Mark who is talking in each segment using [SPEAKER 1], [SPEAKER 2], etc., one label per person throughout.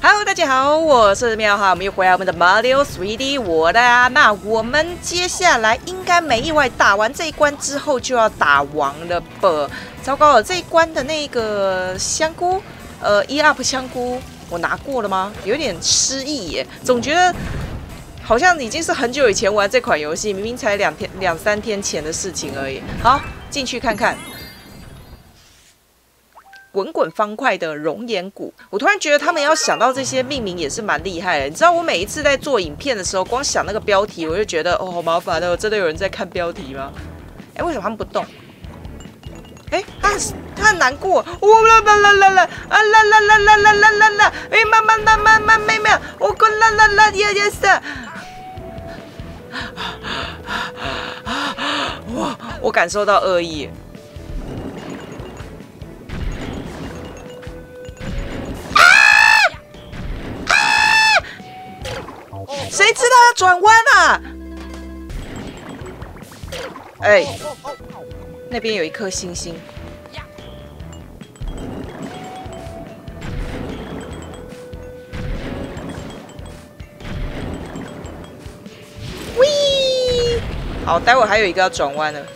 [SPEAKER 1] Hello， 大家好，我是妙哈，我们又回来我们的 Mario 3D 我的啊。那我们接下来应该没意外打完这一关之后就要打王了吧？糟糕了，这一关的那个香菇，E-up 香菇我拿过了吗？有点失忆耶，总觉得好像已经是很久以前玩这款游戏，明明才两三天前的事情而已。好，进去看看。滚滚方块的熔岩谷，我突然觉得他们要想到这些命名也是蛮厉害的。你知道我每一次在做影片的时候，光想那个标题，我就觉得哦，好麻烦哦，真的有人在看标题吗？哎，为什么他们不动？哎，他很难过，啦，哎，慢，我滚啦，yes，我感受到恶意。谁知道要转弯啊？哎，那边有一颗星星。喂！好，待会还有一个要转弯了。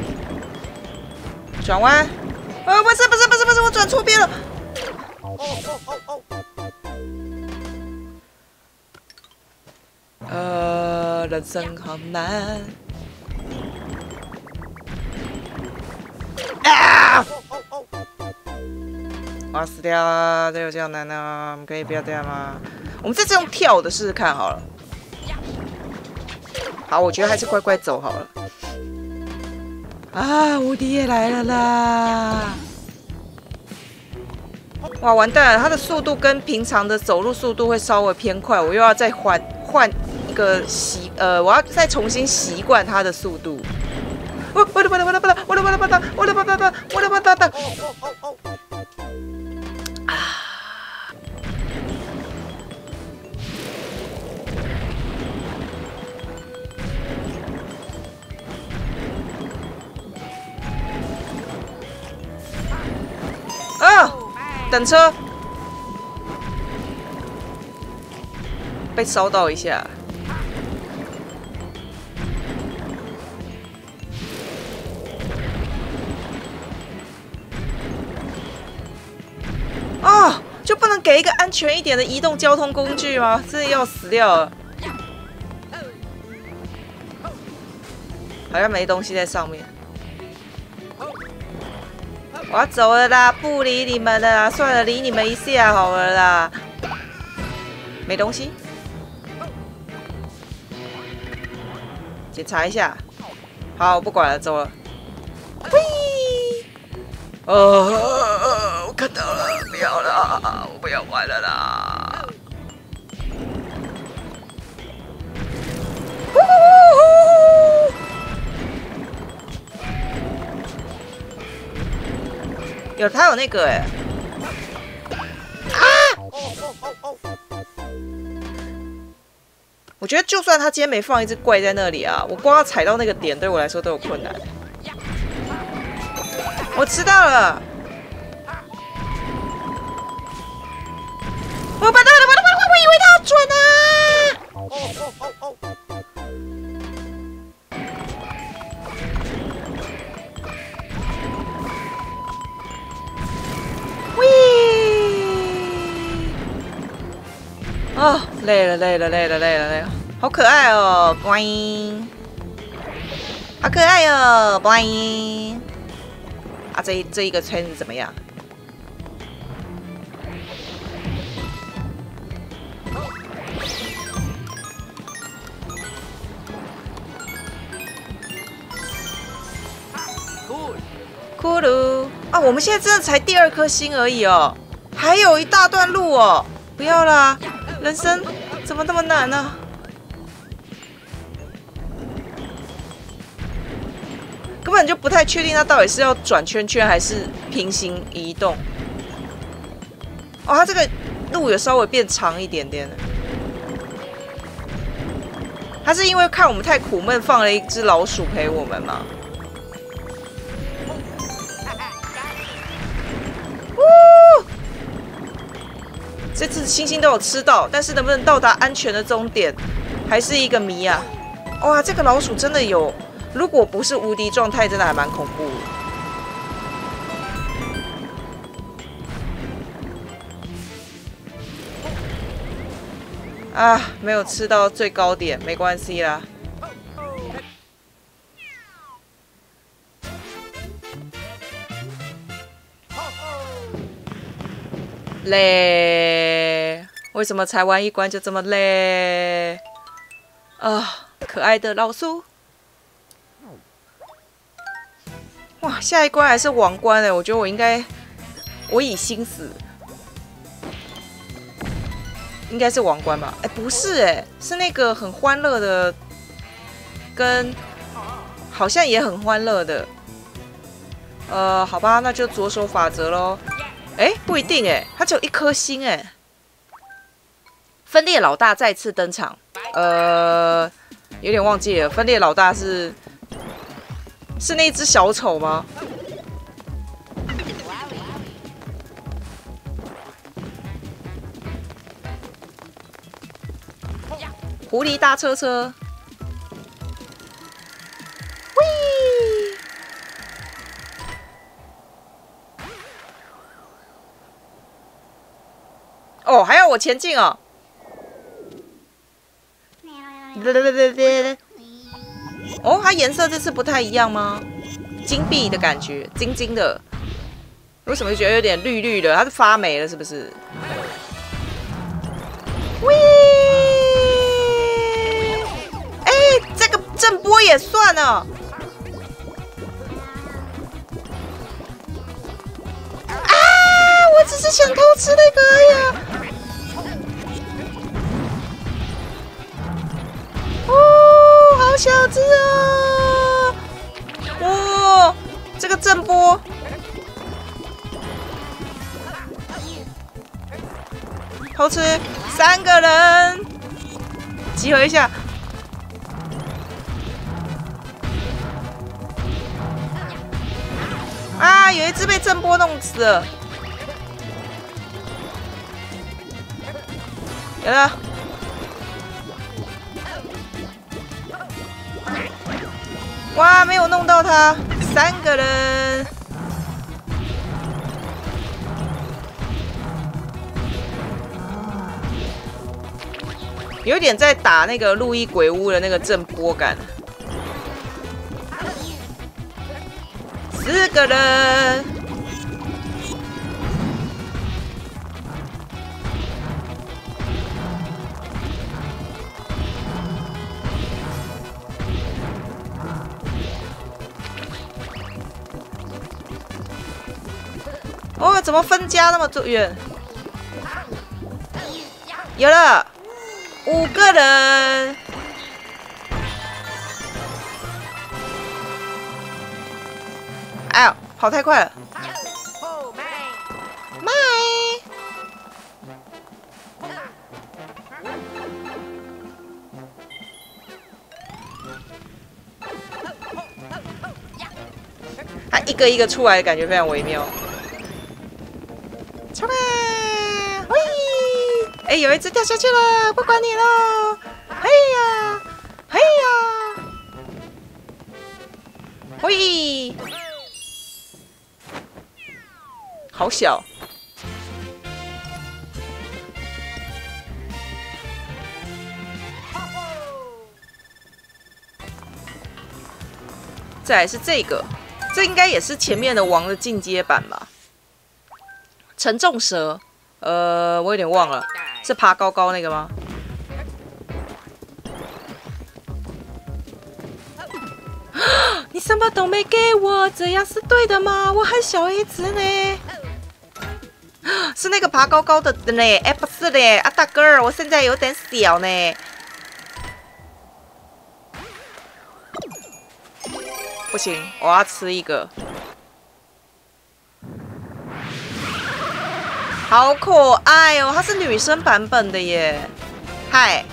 [SPEAKER 1] 转弯？不是，我转错边了。人生好难。啊！我要死掉了，这有这样难啊！我们可以不要这样吗？我们这次用跳的试试看好了。好，我觉得还是乖乖走好了。啊，无敌也来了啦！哇，完蛋了，它的速度跟平常的走路速度会稍微偏快，我又要再换一个我要再重新习惯它的速度。我的等车，被烧到一下。哦，就不能给一个安全一点的移动交通工具吗？真的要死掉了！好像没东西在上面。我要走了啦，不理你们了啦，算了，理你们一下好了啦。没东西，检查一下。好，我不管了，走了。喂！我看到了，不要了，我不要玩了啦。他有那个哎，我觉得就算他今天没放一只怪在那里啊，我光要踩到那个点对我来说都有困难。我知道了，我以为他要转啊！哦，累了，好可爱哦，乖，好可爱哦，乖。啊，这一个圈子怎么样？骷髅啊，我们现在真的才第2颗星而已哦，还有一大段路哦，不要啦！人生怎么那么难呢？根本就不太确定它到底是要转圈圈还是平行移动。哦，它这个路有稍微变长一点点了。它是因为看我们太苦闷，放了一只老鼠陪我们吗？ 这次星星都有吃到，但是能不能到达安全的终点，还是一个谜啊！哇，这个老鼠真的有，如果不是无敌状态，真的还蛮恐怖的。啊，没有吃到最高点，没关系啦。累，为什么才玩一关就这么累？啊，可爱的老鼠。哇，下一关还是王关哎，我觉得我已心死。应该是王关吧？哎，不是哎，是那个很欢乐的，跟好像也很欢乐的。好吧，那就左手法则咯。哎，不一定哎，他只有1颗星哎。分裂老大再次登场，有点忘记了。分裂老大是那只小丑吗？狐狸大车车，喂！哦，还要我前进哦！哦，它颜色这次不太一样吗？金币的感觉，金金的。为什么觉得有点绿绿的？它是发霉了是不是？喂！哎，这个震波也算了。啊！我只是想偷吃那个而已啊。哦，好小只哦！哇，这个震波，偷吃3个人，集合一下。啊，有一只被震波弄死了，有了。哇，没有弄到他，3个人。有点在打那个路易鬼屋的那个震波感。4个人。哦，怎么分家那么远？有了，5个人。哎呦，跑太快了！卖！它一个一个出来的感觉非常微妙。出来！喂！哎，有一只掉下去了，不管你喽！嘿呀，嘿呀！喂！好小。再来是这个，这应该也是前面的王的进阶版吧？沉重蛇，我有点忘了，是爬高高那个吗？你什么都没给我，这样是对的吗？我很小一只呢。是那个爬高高的呢？哎，不是嘞，啊大哥，我现在有点小呢。不行，我要吃一个。好可爱哦，它是女生版本的耶。嗨。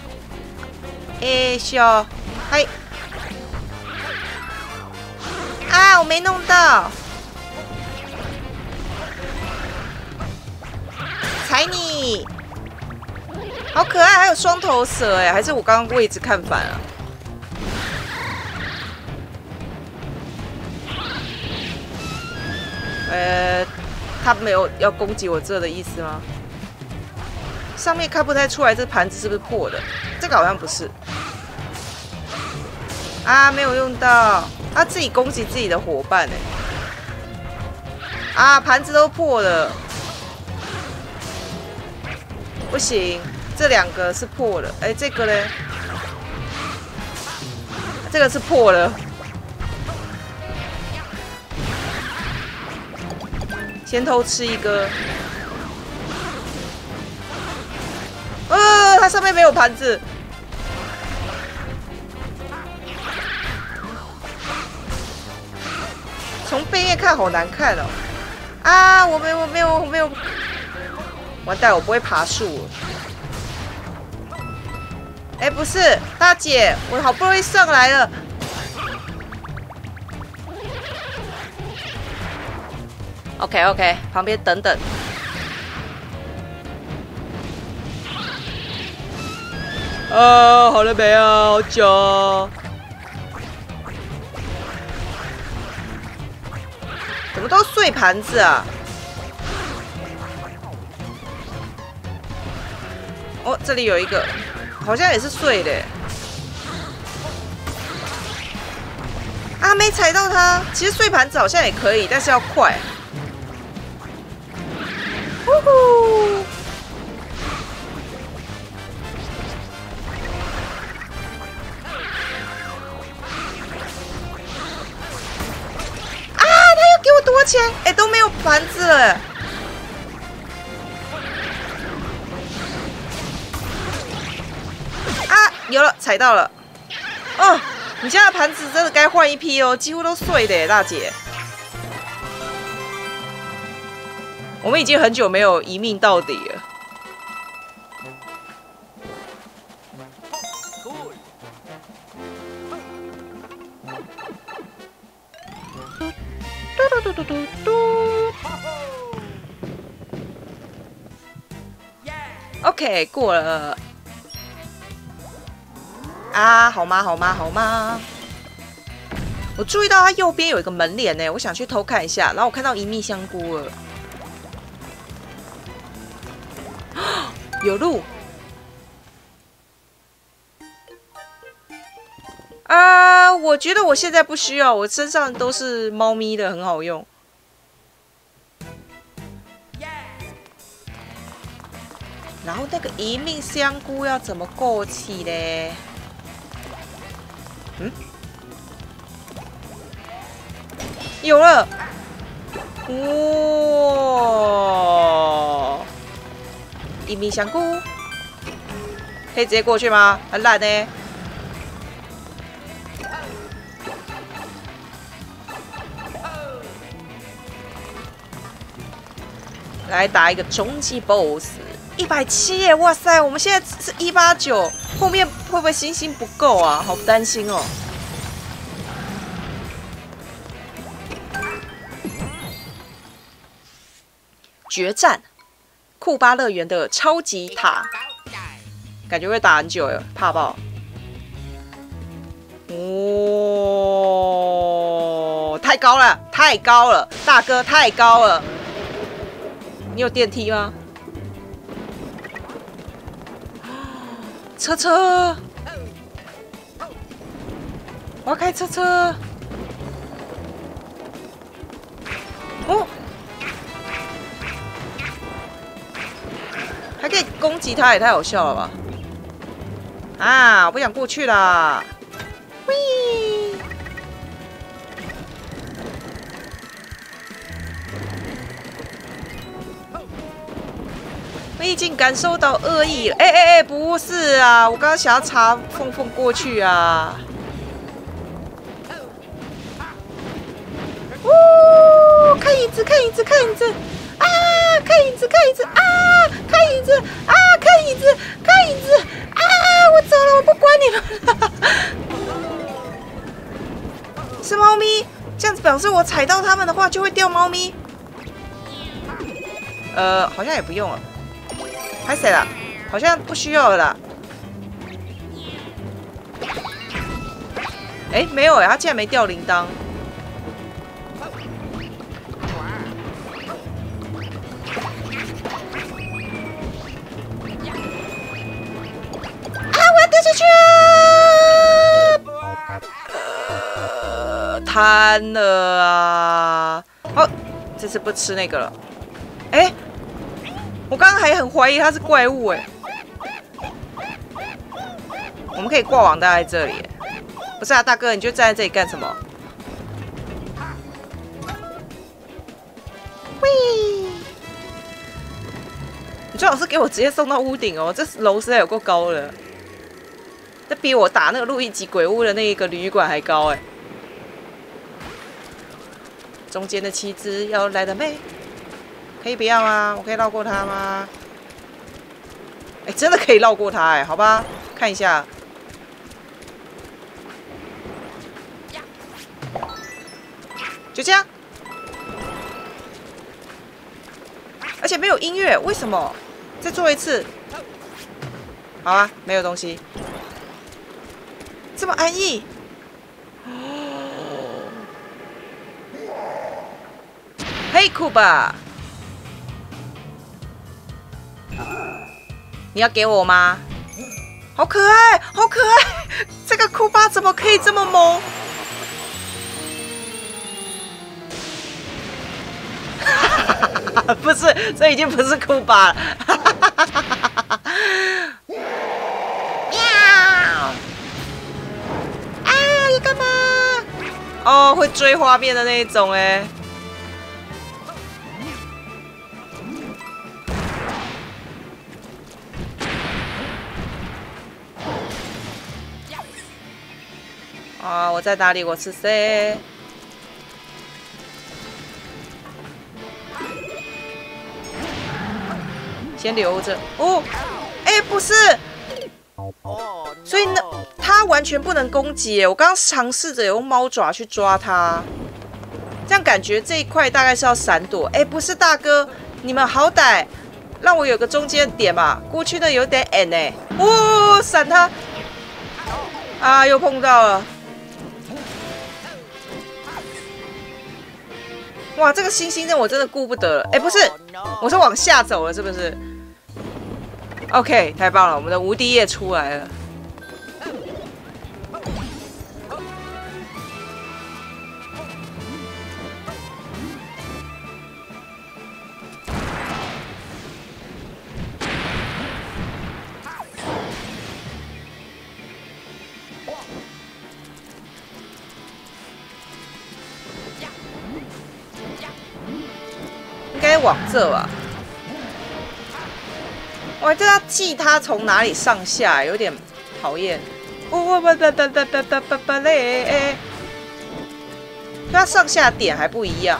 [SPEAKER 1] 哎，小，嗨。啊！ 啊，我没弄到，踩你！好可爱，还有双头蛇哎，还是我刚刚位置看反了？他没有要攻击我这的意思吗？上面看不太出来，这盘子是不是破的？这个好像不是。啊，没有用到，他自己攻击自己的伙伴哎。啊，盘子都破了，不行，这两个是破了。哎，这个呢？这个是破了。先偷吃一个。它上面没有盘子。从背面看好难看哦。啊，我没有。完蛋，我不会爬树。哎，不是，大姐，我好不容易上来了。OK， 旁边等等。好了没啊？好久哦。怎么都碎盘子啊？哦，这里有一个，好像也是碎的。啊，没踩到它。其实碎盘子好像也可以，但是要快。呼呼！啊，他要给我多钱？哎，都没有盘子了。啊，有了，踩到了。哦，你家的盘子真的该换一批哦，几乎都碎的耶，大姐。我们已经很久没有一命到底了。OK， 过了。啊，好吗？我注意到它右边有一个门帘呢，我想去偷看一下，然后我看到一蜜香菇了。有路啊！我觉得我现在不需要，我身上都是猫咪的，很好用。然后那个一命香菇要怎么过去嘞？有了！哇！一命香菇可以直接过去吗？很懒呢。来打一个终极 BOSS，170耶！哇塞，我们现在是189，后面会不会星星不够啊？好担心哦。决战库巴乐园的超级塔，感觉会打很久耶，怕爆！哦，太高了，大哥太高了！你有电梯吗？车，我要开车。哦。还可以攻击他，也太好笑了吧！啊，我不想过去啦！喂！我已经感受到恶意了。哎，不是啊，我刚刚想要插缝过去啊！哦，看椅子！啊！看椅子！啊！看椅子！啊！我走了，我不管你们了。是猫咪， 这样子表示我踩到它们的话就会掉猫咪。好像也不用了。拍谁了？好像不需要了啦。哎，没有哎，他竟然没掉铃铛。啊！我要掉下去了！贪了啊！好，这次不吃那个了。哎，我刚刚还很怀疑它是怪物哎。我们可以挂网搭在这里。不是啊，大哥，你就站在这里干什么？喂！你最好是给我直接送到屋顶哦，这楼实在有够高了，这比我打那个路易吉鬼屋的那一个旅馆还高哎。中间的旗子要来的美，可以不要吗？我可以绕过它吗？哎，真的可以绕过它哎，好吧，看一下。就这样，而且没有音乐，为什么？再做一次。好啊，没有东西，这么安逸。嘿，库巴，你要给我吗？好可爱，好可爱！这个库巴怎么可以这么萌？不是，这已经不是库巴了。喵！啊，你干嘛？哦，会追画面的那一种哎。啊，我在哪里？我是谁？先留着哦。哎，不是，所以呢，它完全不能攻击耶。我刚刚尝试着用猫爪去抓它，这样感觉这一块大概是要闪躲。哎，不是大哥，你们好歹让我有个中间点嘛。过去的有点矮呢。哦，闪它！啊，又碰到了。哇，这个星星阵我真的顾不得了。哎，不是，我是往下走了，是不是 ？OK， 太棒了，我们的无敌夜出来了。应该往这吧。我这要记他从哪里上下，有点讨厌。嘞！他上下点还不一样。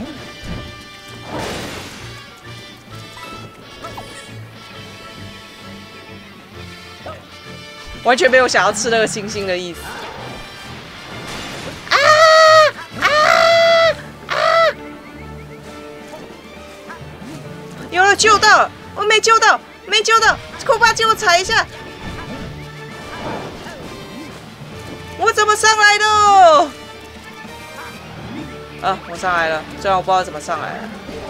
[SPEAKER 1] 完全没有想要吃那个星星的意思。有了，救到了！我没救到，没救到！库巴借我踩一下。我怎么上来的？啊，我上来了，虽然我不知道怎么上来了。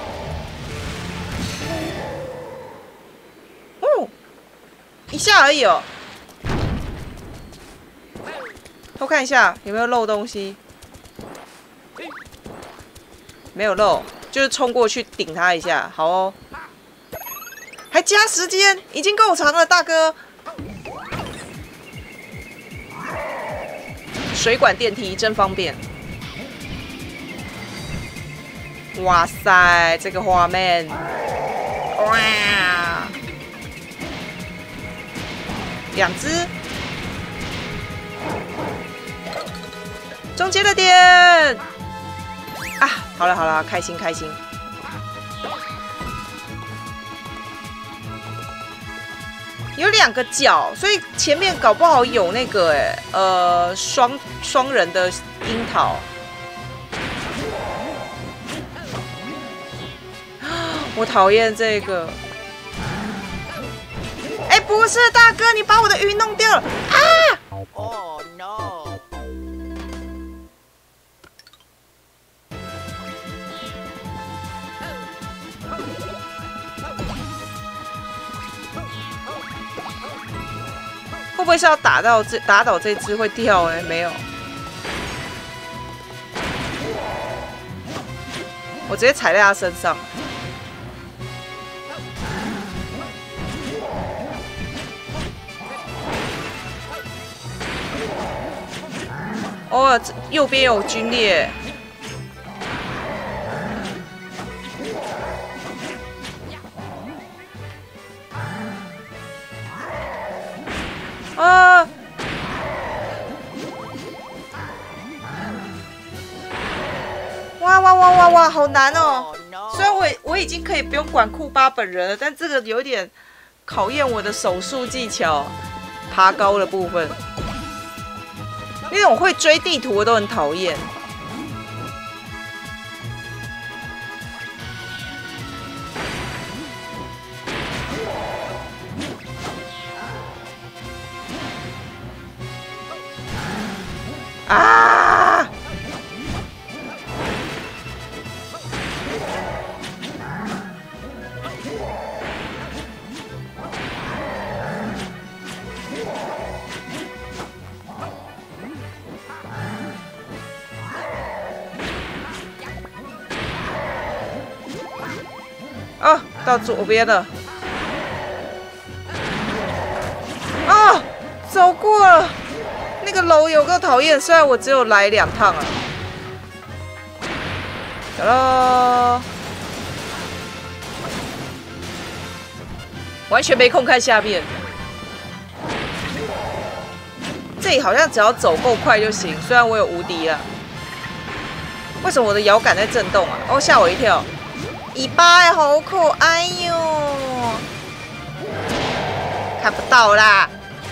[SPEAKER 1] 哦，一下而已哦。偷看一下有没有漏东西。没有漏，就是冲过去顶他一下。好哦。还加时间，已经够长了，大哥。水管电梯真方便。哇塞，这个画面，哇！两只，中间的点啊！好了好了，开心开心。有两个角，所以前面搞不好有那个双人的樱桃。 我讨厌这个。哎，不是大哥，你把我的鱼弄掉了啊！
[SPEAKER 2] Oh no！
[SPEAKER 1] 会不会是要打倒这只会跳？哎，没有。我直接踩在他身上。哦，右边有军列。啊！哇哇哇哇哇，好难哦！虽然我已经可以不用管库巴本人了，但这个有点考验我的手速技巧，爬高的部分。那种会追地图我都很讨厌。啊！哦，到左边了。哦，走过了。那个楼有够讨厌，虽然我只有来2趟啊。走喽！完全没空看下面。这里好像只要走够快就行，虽然我有无敌了。为什么我的摇杆在震动啊？哦，吓我一跳！尾巴哎，好可爱哟！看不到啦。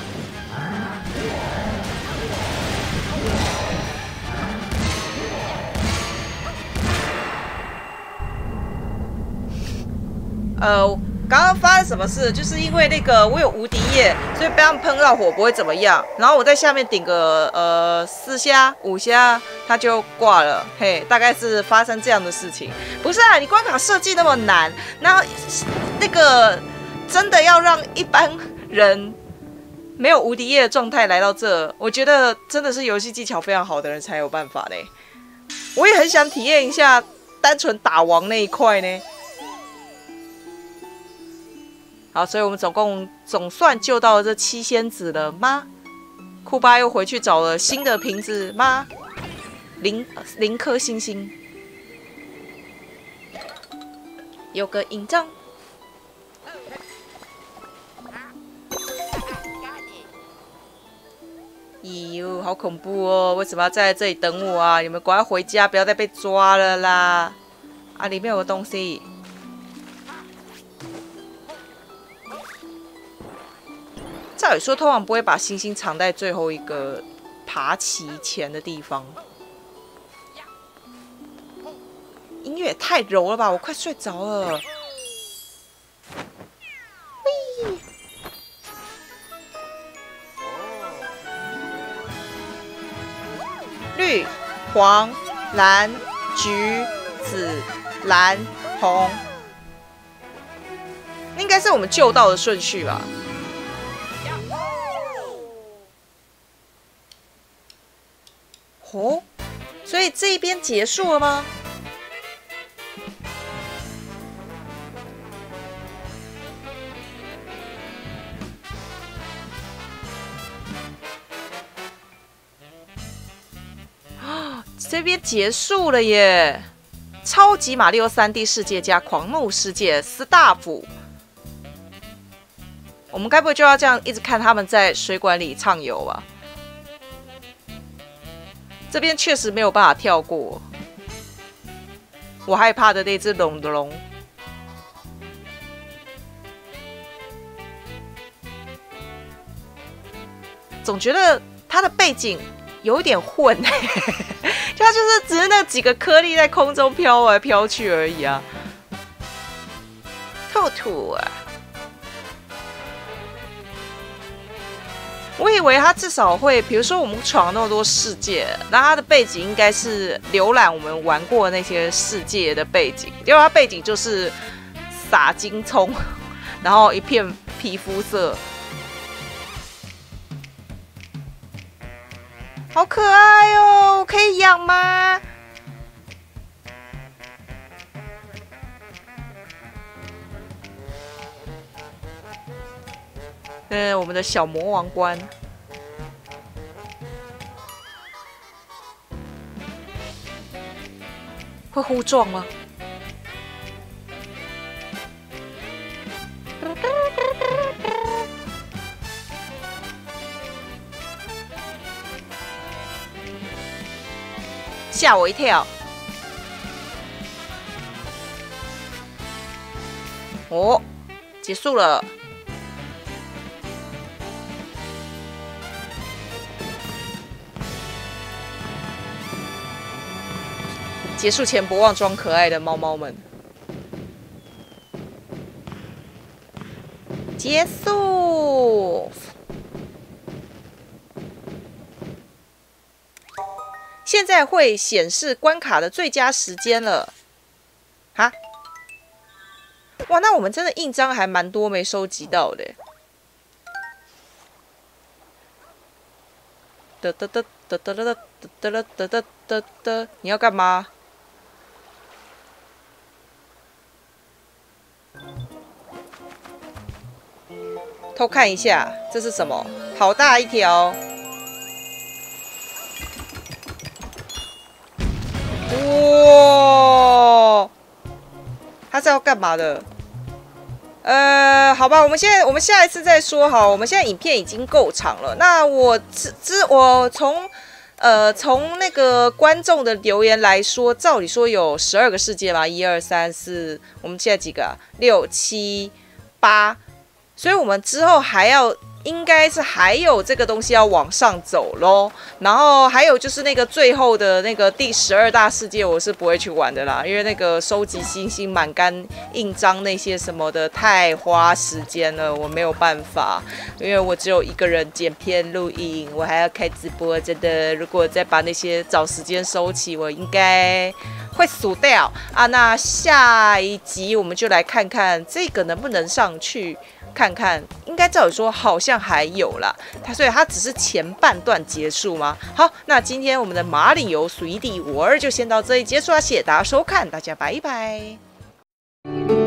[SPEAKER 1] 刚刚发生什么事？就是因为那个我有无敌液，所以被他们喷到火不会怎么样。然后我在下面顶个4下5下，他就挂了。嘿，大概是发生这样的事情。不是啊，你关卡设计那么难，然后那个真的要让一般人没有无敌液的状态来到这，我觉得真的是游戏技巧非常好的人才有办法嘞。我也很想体验一下单纯打王那一块呢。好，所以我们总算救到了这7仙子了吗？库巴又回去找了新的瓶子吗？0颗星星，有个印章。咦呦，好恐怖哦！为什么要在这里等我啊？你们赶快回家，不要再被抓了啦！啊，里面有个东西。照理说，通常不会把星星藏在最后一个爬旗前的地方。音乐也太柔了吧，我快睡着了。喂，绿、黄、蓝、橘、紫、蓝、红，应该是我们救到的顺序吧。哦，所以这一边结束了吗？啊，这边结束了耶！超级马里奥3D 世界加狂怒世界Staff，我们该不会就要这样一直看他们在水管里畅游吧？这边确实没有办法跳过，我害怕的那只龙的龙。总觉得它的背景有一点混，就它就是只是那几个颗粒在空中飘来飘去而已啊。 兔兔啊！我以为它至少会，比如说我们闯了那么多世界，那它的背景应该是浏览我们玩过的那些世界的背景，结果它背景就是撒金葱，然后一片皮肤色，好可爱哦！可以养吗？我们的小魔王关，会互撞吗？吓我一跳！哦，结束了。结束前不忘装可爱的猫猫们。结束。现在会显示关卡的最佳时间了。哈？哇，那我们真的印章还蛮多没收集到的。得得得得得得得得得得得得，你要干嘛？偷看一下，这是什么？好大一条！哇，它是要干嘛的？好吧，我们下一次再说好。我们现在影片已经够长了。那我从那个观众的留言来说，照理说有12个世界嘛，1、2、3、4，我们现在几个啊？6、7、8，所以我们之后应该是还有这个东西要往上走咯。然后还有就是那个最后的那个第12大世界，我是不会去玩的啦，因为那个收集星星、满杆印章那些什么的太花时间了，我没有办法，因为我只有一个人剪片录影，我还要开直播，真的，如果再把那些找时间收起，我应该会数掉啊。那下一集我们就来看看这个能不能上去。看看，应该照理说好像还有啦，所以它只是前半段结束吗？好，那今天我们的马里欧随地52就先到这里结束了，谢谢大家收看，大家拜拜。